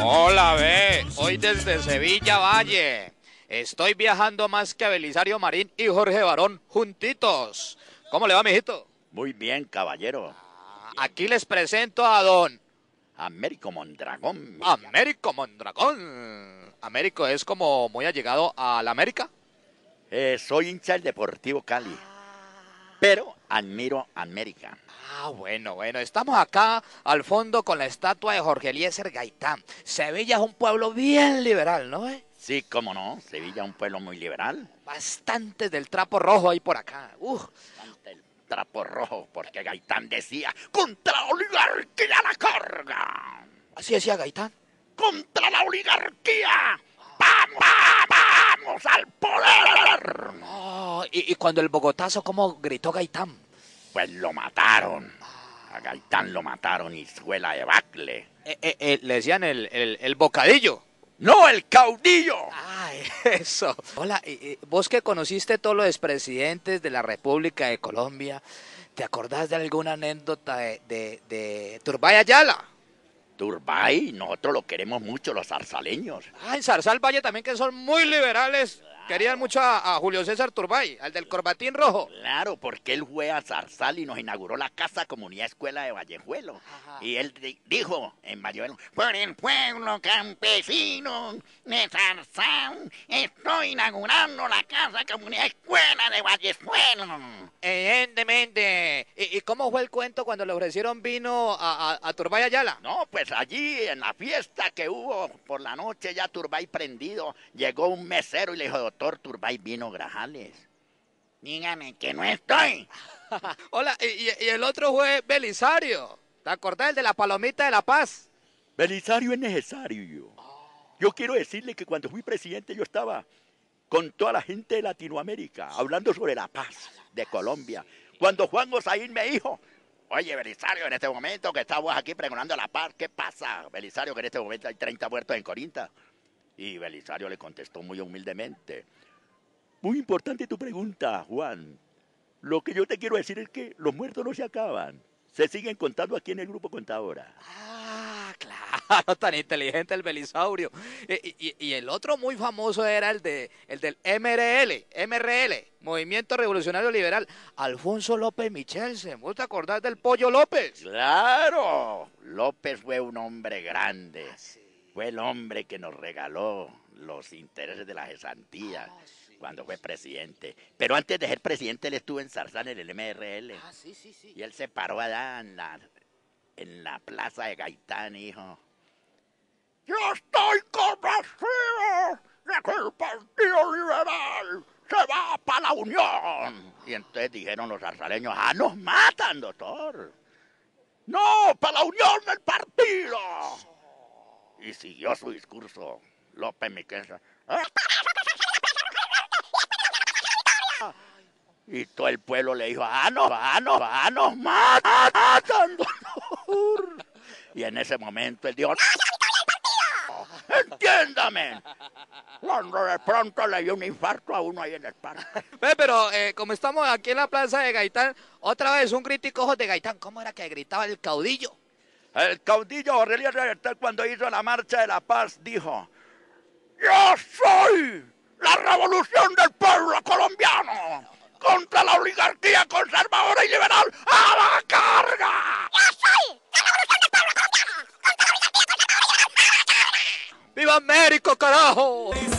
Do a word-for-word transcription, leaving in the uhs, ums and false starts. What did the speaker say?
Hola, ve, hoy desde Sevilla Valle. Estoy viajando más que Belisario Marín y Jorge Barón juntitos. ¿Cómo le va, mijito? Muy bien, caballero. Aquí les presento a don Américo Mondragón. Américo Mondragón. Américo es como muy allegado a la América. Eh, soy hincha del Deportivo Cali, pero admiro a América. Ah, bueno, bueno, estamos acá al fondo con la estatua de Jorge Eliezer Gaitán. Sevilla es un pueblo bien liberal, ¿no? ¿Eh? Sí, cómo no, Sevilla es un pueblo muy liberal. Bastante del trapo rojo ahí por acá. Uf. Bastante el trapo rojo, porque Gaitán decía, contra la oligarquía la carga. Así decía Gaitán. Contra la oligarquía, vamos, vamos al poder. Oh, y, y cuando el Bogotazo, ¿cómo gritó Gaitán? Pues lo mataron. A Gaitán lo mataron y fue la debacle. Eh, eh, eh, le decían el, el, el bocadillo. ¡No, el caudillo! Ay, eso. Hola, eh, vos que conociste todos los expresidentes de la República de Colombia, ¿te acordás de alguna anécdota de, de, de Turbay Ayala? Turbay, nosotros lo queremos mucho, los zarzaleños. Ah, en Zarzal Valle también, que son muy liberales. Claro. Querían mucho a, a Julio César Turbay, al del corbatín rojo. Claro, porque él fue a Zarzal y nos inauguró la Casa Comunidad Escuela de Vallejuelo. Ajá. Y él dijo en Vallejuelo, por el pueblo campesino de Zarzal, estoy inaugurando la Casa Comunidad Escuela de Vallejuelo. Evidentemente. ¿Y, ¿Y cómo fue el cuento cuando le ofrecieron vino a, a, a Turbay Ayala? No, pues allí en la fiesta que hubo por la noche, ya Turbay prendido, llegó un mesero y le dijo, doctor, Turbay vino Grajales. Dígame que no estoy. Hola, y, y el otro fue Belisario. ¿Te acordás el de la palomita de La Paz? Belisario es necesario. Yo quiero decirle que cuando fui presidente yo estaba con toda la gente de Latinoamérica, hablando sobre la paz de Colombia. Cuando Juan Gosaín me dijo, oye, Belisario, en este momento que estamos aquí pregonando la paz, ¿qué pasa, Belisario, que en este momento hay treinta muertos en Corinta? Y Belisario le contestó muy humildemente, muy importante tu pregunta, Juan. Lo que yo te quiero decir es que los muertos no se acaban, se siguen contando aquí en el Grupo Contadora. Ah, claro, tan inteligente el Belisaurio. Y, y, y el otro muy famoso era el, de, el del M R L, M R L, Movimiento Revolucionario Liberal, Alfonso López Michelsen. ¿Vos te acordás del Pollo López? ¡Claro! López fue un hombre grande. Ah, sí. Fue el hombre que nos regaló los intereses de la cesantía ah, sí, cuando fue presidente. Pero antes de ser presidente, él estuvo en Zarzal, en el M R L. Ah, sí, sí, sí. Y él se paró allá en la, en la plaza de Gaitán y dijo, yo estoy convencido de que el Partido Liberal se va para la Unión. Y entonces dijeron los zarzaleños, ah, nos matan, doctor. No, para la Unión del partido. Y siguió su discurso López Michelsen. Y todo el pueblo le dijo, ah, no, ah, no, ah, nos matan, doctor. Y en ese momento él dijo, entiéndame. Cuando de pronto le dio un infarto a uno ahí en el parque. Ve, pero eh, como estamos aquí en la plaza de Gaitán, otra vez un crítico de Gaitán. ¿Cómo era que gritaba el caudillo? El caudillo Jorge Eliezer Gaitán, cuando hizo la Marcha de la Paz, dijo, yo soy la revolución del pueblo colombiano contra la oligarquía conservadora y liberal a la carga. Yo soy la revolución del pueblo colombiano contra la oligarquía conservadora y liberal a la carga. ¡Viva Américo, carajo!